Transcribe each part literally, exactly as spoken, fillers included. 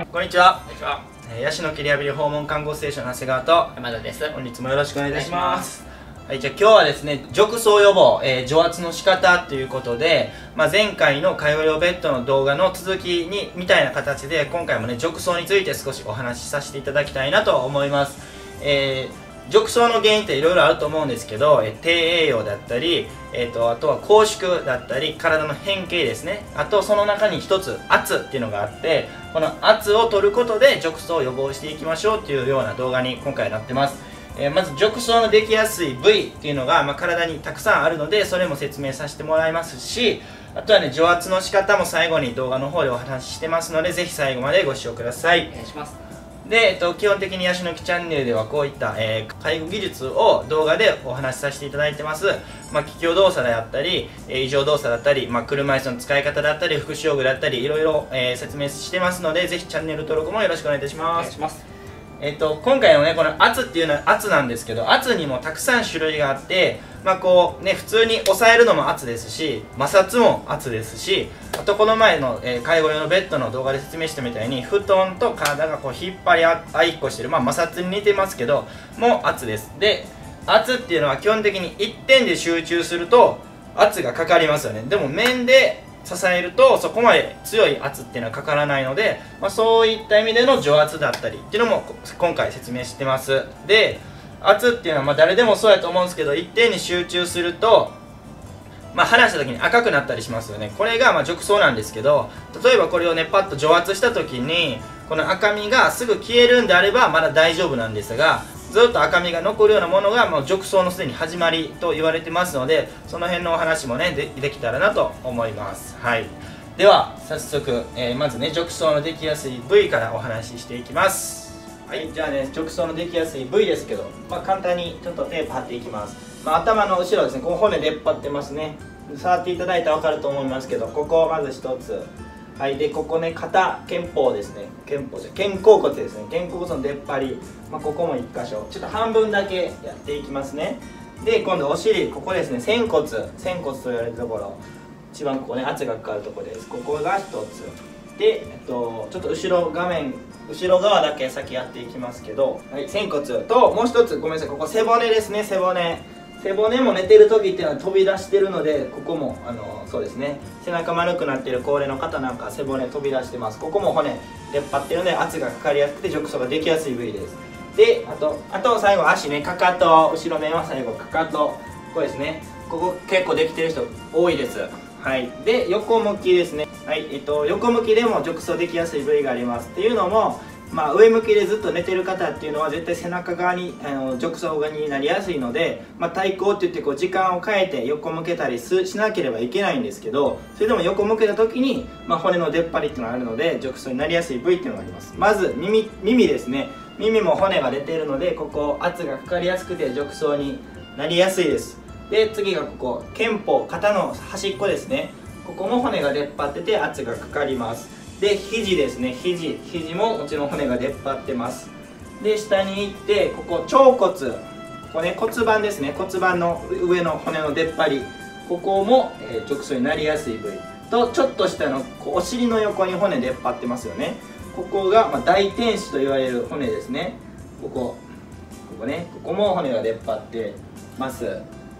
こんにちは。 こんにちは。 ヤシの木リハビリ訪問看護ステーションの長谷川と山田です。 本日もよろしくお願いいたします。はい、じゃあ今日はですね、褥瘡予防、えー、除圧の仕方ということで、まあ、前回の介護用ベッドの動画の続きにみたいな形で今回もね褥瘡について少しお話しさせていただきたいなと思います。えー褥瘡の原因っていろいろあると思うんですけど、え低栄養だったり、えー、とあとは拘縮だったり体の変形ですね、あとその中に一つ圧っていうのがあって、この圧を取ることで褥瘡を予防していきましょうっていうような動画に今回なってます。えー、まず褥瘡のできやすい部位っていうのが、まあ、体にたくさんあるのでそれも説明させてもらいますし、あとはね除圧の仕方も最後に動画の方でお話ししてますのでぜひ最後までご視聴ください。 お願いします。 で、えっと、基本的にヤシの木チャンネルではこういった、えー、介護技術を動画でお話しさせていただいてます。まあ、気胸動作であったり、えー、異常動作だったり、まあ、車椅子の使い方だったり、福祉用具だったり、いろいろ、えー、説明してますので、ぜひチャンネル登録もよろしくお願いいたします。 お願いします。 えっと、今回のね、この圧っていうのは圧なんですけど、圧にもたくさん種類があって、まあこうね、普通に押さえるのも圧ですし、摩擦も圧ですし、あとこの前の、えー、介護用のベッドの動画で説明したみたいに、布団と体がこう引っ張り合いっこしてる、まあ摩擦に似てますけど、もう圧です。で、圧っていうのは基本的に一点で集中すると圧がかかりますよね。でも面で支えるとそこまで強い圧っていうのはかからないので、まあ、そういった意味での除圧だったりっていうのも今回説明してます。で、圧っていうのはまあ誰でもそうやと思うんですけど、一点に集中すると、まあ、離した時に赤くなったりしますよね。これがまあ褥瘡なんですけど、例えばこれをねパッと除圧した時にこの赤みがすぐ消えるんであればまだ大丈夫なんですが、ずっと赤みが残るようなものがもう褥瘡のすでに始まりと言われてますので、その辺のお話もね で, できたらなと思います。はい、では早速、えー、まずね褥瘡のできやすい部位からお話ししていきます。はい、じゃあね褥瘡のできやすい部位ですけど、まあ、簡単にちょっとテープ貼っていきます。まあ、頭の後ろですね、この骨出っ張ってますね。触っていただいたら分かると思いますけど、ここをまず一つ。はい、でここね肩肩甲ですね、肩甲じゃ肩甲骨ですね、肩甲骨の出っ張り、まあ、ここもいっ箇所ちょっと半分だけやっていきますね。で今度お尻、ここですね、仙骨仙骨と言われるところ、一番ここね圧がかかるところです。ここが一つで、えっと、ちょっと後ろ画面後ろ側だけ先やっていきますけど、はい、仙骨ともう一つごめんなさい、ここ背骨ですね。背骨背骨も寝てる時っていうのは飛び出してるので、ここもあのそうですね、背中丸くなってる高齢の方なんか背骨飛び出してます。ここも骨出っ張ってるので圧がかかりやすくて褥瘡ができやすい部位です。であとあと最後足ね、かかと、後ろ面は最後かかと、ここですね、ここ結構できてる人多いです。はい、で横向きですね。はい、えっと、横向きでも褥瘡できやすい部位があります。っていうのも、まあ、上向きでずっと寝てる方っていうのは絶対背中側にあの褥瘡がになりやすいので、まあ、対抗っていってこう時間を変えて横向けたりすしなければいけないんですけど、それでも横向けた時に、まあ、骨の出っ張りっていうのがあるので褥瘡になりやすい部位っていうのがあります。まず 耳, 耳ですね。耳も骨が出ているので、ここ圧がかかりやすくて褥瘡になりやすいです。で次がここ肩甲、肩の端っこですね。ここも骨が出っ張ってて圧がかかります。で肘ですね、肘肘ももちろん骨が出っ張ってます。で下に行ってここ腸骨、ここね骨盤ですね、骨盤の上の骨の出っ張り、ここも、えー、褥瘡になりやすい部位と、ちょっと下のこうお尻の横に骨出っ張ってますよね。ここが、まあ、大天使と言われる骨ですね。ここここね、ここも骨が出っ張ってます。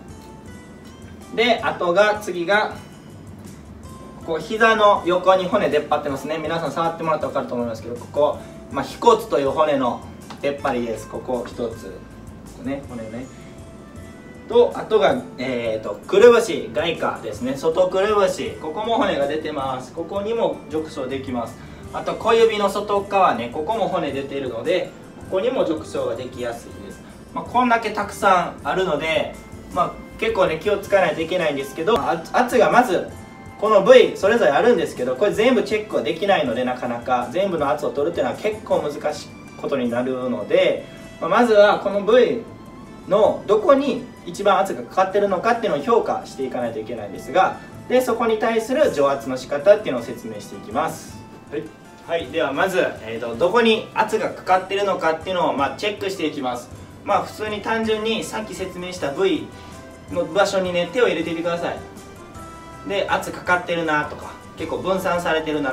であとが次がここ膝の横に骨出っ張ってますね。皆さん触ってもらったら分かると思いますけど、ここ、まあ、腓骨という骨の出っ張りです。ここ一つ、ここね、骨ね。とあとが、えー、とくるぶし、外科ですね、外くるぶし、ここも骨が出てます。ここにも褥瘡できます。あと小指の外側ね、ここも骨出ているので、ここにも褥瘡ができやすいです。まあ、こんだけたくさんあるので、まあ、結構ね気をつかないといけないんですけど、圧がまずこの部位それぞれあるんですけど、これ全部チェックはできないので、なかなか全部の圧を取るっていうのは結構難しいことになるので、まあ、まずはこの部位のどこに一番圧がかかってるのかっていうのを評価していかないといけないんですが、でそこに対する除圧の仕方っていうのを説明していきます。はい、はい、ではまず、えーと、どこに圧がかかってるのかっていうのを、まあ、チェックしていきます。まあ普通に単純にさっき説明した部位の場所にね手を入れていてください。で圧かかってるなとか、結構分散されてるなとか、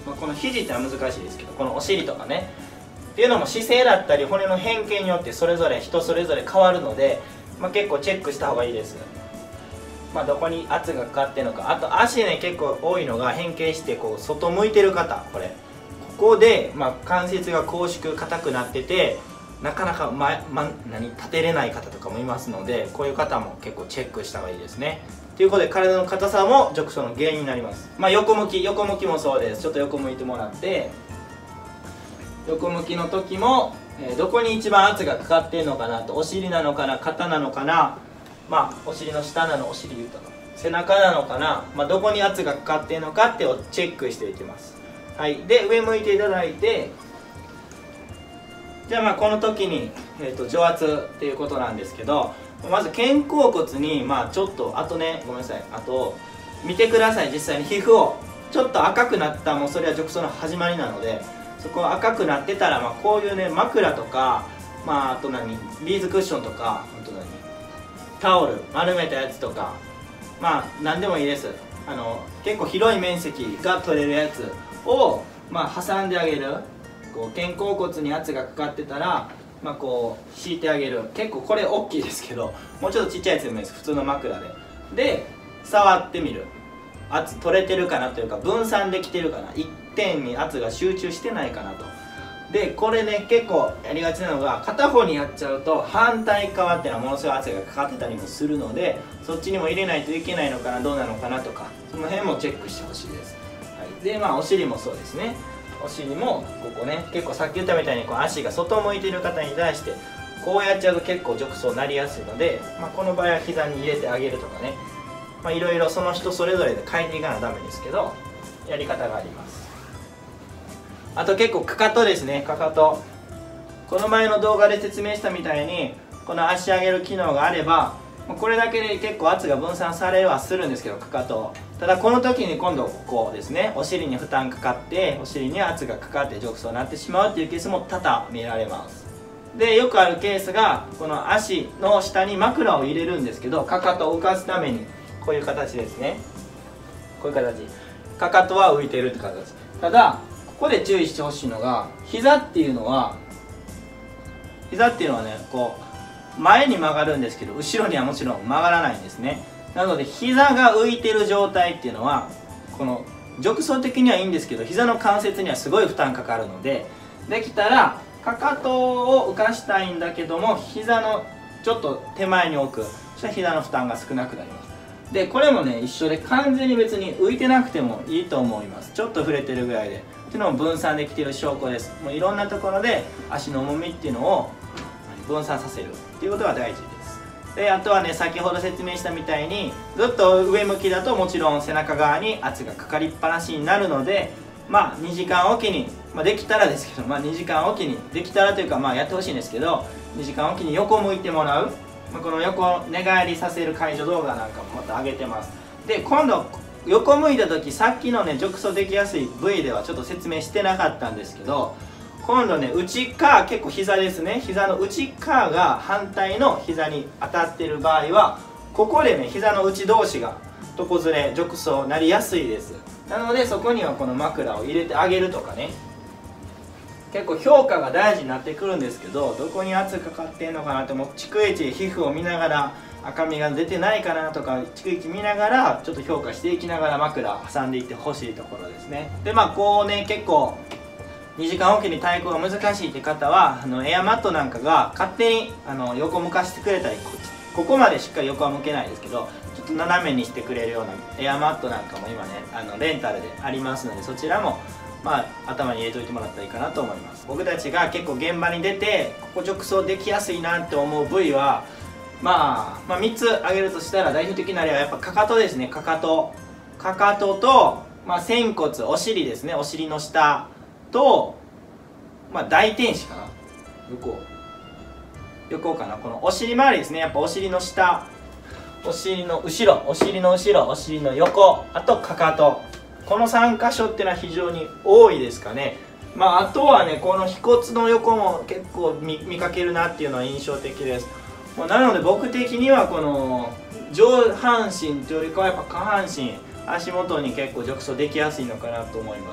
まあ、この肘ってのは難しいですけど、このお尻とかねっていうのも姿勢だったり骨の変形によってそれぞれ人それぞれ変わるので、まあ、結構チェックした方がいいです。まあ、どこに圧がかかってるのか。あと足ね、結構多いのが変形してこう外向いてる方、これここで、まあ、関節が拘縮硬くなっててなかなか前、ま、何立てれない方とかもいますので、こういう方も結構チェックした方がいいですね。ということで体の硬さも褥瘡の原因になります。まあ、横向き横向きもそうです。ちょっと横向いてもらって、横向きの時も、えー、どこに一番圧がかかっているのかなと、お尻なのかな、肩なのかな、まあお尻の下なの、お尻言うたの背中なのかな、まあ、どこに圧がかかっているのかってをチェックしていきます。はい、で上向いていただいて、じゃあまあこの時に、えー、と除圧っていうことなんですけど、まず肩甲骨にまあちょっと、あとねごめんなさい、あと見てください。実際に皮膚をちょっと赤くなった、もうそれは褥瘡の始まりなので、そこ赤くなってたら、まあ、こういうね枕とか、まあ、あと何ビーズクッションとか、あと何タオル丸めたやつとか、まあ何でもいいです。あの結構広い面積が取れるやつを、まあ、挟んであげる。こう肩甲骨に圧がかかってたら、まあ、こう敷いてあげる。結構これ大きいですけど、もうちょっとちっちゃいやつでもいいです。普通の枕でで触ってみる。圧取れてるかなというか、分散できてるかな、一点に圧が集中してないかなと。でこれね結構やりがちなのが、片方にやっちゃうと反対側っていうのはものすごい圧がかかってたりもするので、そっちにも入れないといけないのかな、どうなのかなとか、その辺もチェックしてほしいです。はい、でまあお尻もそうですね。お尻もここね、結構さっき言ったみたいにこう足が外向いてる方に対してこうやっちゃうと結構褥瘡になりやすいので、まあ、この場合は膝に入れてあげるとかね、まあいろいろその人それぞれで変えていかなダメですけど、やり方があります。あと結構かかとですね。かかと、この前の動画で説明したみたいにこの足上げる機能があれば、これだけで結構圧が分散されはするんですけど、かかと、ただこの時に今度ここですね、お尻に負担かかってお尻に圧がかかって褥瘡になってしまうっていうケースも多々見られます。でよくあるケースが、この足の下に枕を入れるんですけど、かかとを浮かすためにこういう形ですね。こういう形、かかとは浮いてるって形。ただここで注意してほしいのが、膝っていうのは膝っていうのはね、こう前に曲がるんですけど後ろにはもちろん曲がらないんですね。なので膝が浮いてる状態っていうのは、この褥瘡的にはいいんですけど、膝の関節にはすごい負担かかるので、できたらかかとを浮かしたいんだけども、膝のちょっと手前に置く。そしたら膝の負担が少なくなります。でこれもね一緒で、完全に別に浮いてなくてもいいと思います。ちょっと触れてるぐらいでっていうのも分散できている証拠です。もういろんなところで足の重みっていうのを分散させるっていうことが大事です。であとはね、先ほど説明したみたいにずっと上向きだともちろん背中側に圧がかかりっぱなしになるので、まあにじかんおきに、まあ、できたらですけど、まあ、にじかんおきにできたらというか、まあやってほしいんですけど、にじかんおきに横向いてもらう、まあ、この横寝返りさせる解除動画なんかもまた上げてます。で今度横向いた時、さっきのね褥瘡できやすい部位ではちょっと説明してなかったんですけど、今度ね内側、結構膝ですね、膝の内側が反対の膝に当たってる場合は、ここでね膝の内同士が床ずれ褥瘡になりやすいです。なのでそこにはこの枕を入れてあげるとかね、結構評価が大事になってくるんですけど、どこに圧かかってんのかなって、もう逐一皮膚を見ながら赤みが出てないかなとか逐一見ながらちょっと評価していきながら枕を挟んでいってほしいところですね。でまあこうね、結構にじかんおきに対抗が難しいって方は、あのエアマットなんかが勝手にあの横向かしてくれたり、こ, ここまでしっかり横は向けないですけど、ちょっと斜めにしてくれるようなエアマットなんかも今ね、あのレンタルでありますので、そちらもまあ頭に入れといてもらったらいいかなと思います。僕たちが結構現場に出てここ褥瘡できやすいなって思う部位は、まあ、まあみっつ挙げるとしたら、代表的な例はやっぱかかとですね。かかとかかとと、まあ、仙骨、お尻ですね、お尻の下と、まあ、大天使かな、横横かな、このお尻周りですね。やっぱお尻の下、お尻の後ろ、お尻の後ろ、お尻の横、あとかかと、このさん箇所っていうのは非常に多いですかね。まあ、あとはね、この腓骨の横も結構 見, 見かけるなっていうのは印象的です。まあ、なので僕的にはこの上半身というよりかはやっぱ下半身、足元に結構褥瘡できやすいのかなと思います。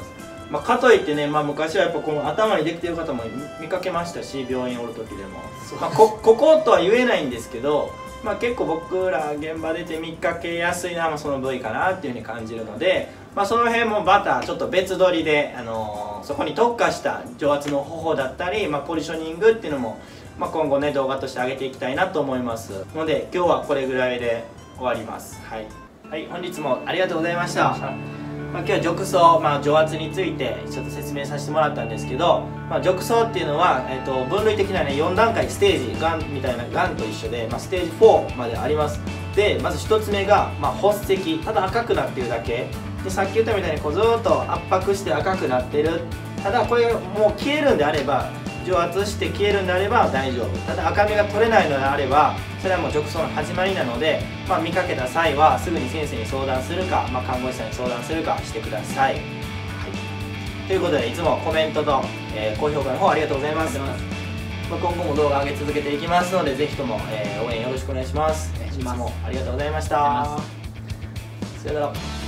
まあ、かといってね、まあ、昔はやっぱこの頭にできてる方も見かけましたし、病院おる時でも、まあ、ここことは言えないんですけど、まあ、結構僕ら現場出て見かけやすいのはその部位かなっていうふうに感じるので、まあ、その辺もまたちょっと別撮りで、あのー、そこに特化した上圧の方法だったり、まあ、ポジショニングっていうのも、まあ、今後ね動画として上げていきたいなと思いますので、今日はこれぐらいで終わります。はい、はい、本日もありがとうございました。まあ、今日は褥瘡、まあ、上圧についてちょっと説明させてもらったんですけど、まあ、褥瘡っていうのは、えー、と分類的な、ね、よん段階ステージ、がんみたいながんと一緒で、まあ、ステージフォーまであります。でまずひとつめが、まあ、発石、ただ赤くなってるだけで、さっき言ったみたいにこうずーっと圧迫して赤くなってる、ただこれがもう消えるんであれば、蒸圧して消えるんであれば大丈夫、ただ赤みが取れないのであればそれはもう褥瘡の始まりなので、まあ、見かけた際はすぐに先生に相談するか、まあ、看護師さんに相談するかしてください。はい、ということでいつもコメントと、えー、高評価の方ありがとうございます。まあ、今後も動画上げ続けていきますので、ぜひとも、えー、応援よろしくお願いします。いつもありがとうございました。さよなら。